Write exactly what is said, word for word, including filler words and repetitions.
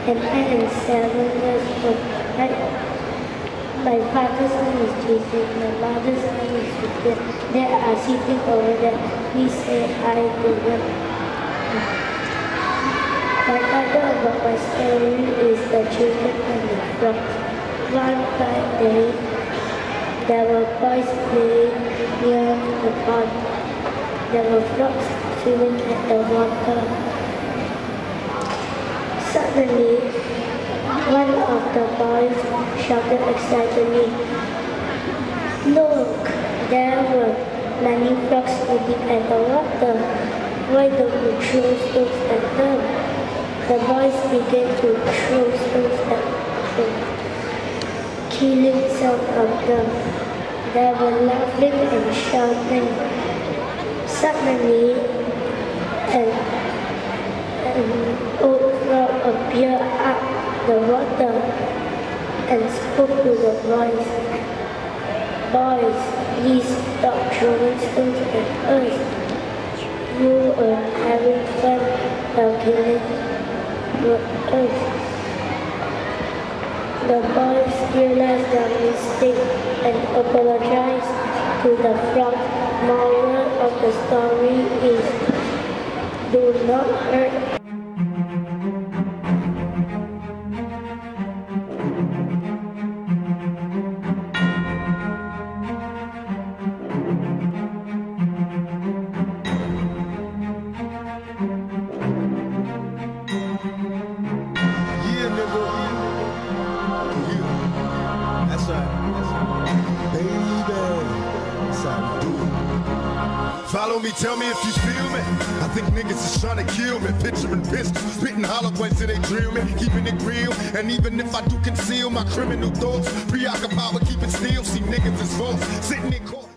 and I am seven years old. I, my father's name is Jesus, my mother's name is Sophia. They are sitting over there. Please say hi to them. My title about my story is The Children and the Frogs. One fine day, there were boys playing near the pond. There were frogs swimming at the water. Suddenly, one of the boys shouted excitedly, "Look, there were many frogs swimming at the water. Why don't you throw stones at them?" The boys began to throw stones at them, killing some of them. They were laughing and shouting. Suddenly, an, an old frog appeared up the water and spoke to the boys. "Boys, please stop throwing stones at us. You are having fun while killing us." The boys realized their mistake and apologized to the frog. Moral of the story is, do not hurt. Follow me, tell me if you feel me. I think niggas is trying to kill me. Picturing pistols, spitting hollow points till they drill me. Keeping it real, and even if I do conceal my criminal thoughts, preoccupied with keeping still. See niggas is false, sitting in court.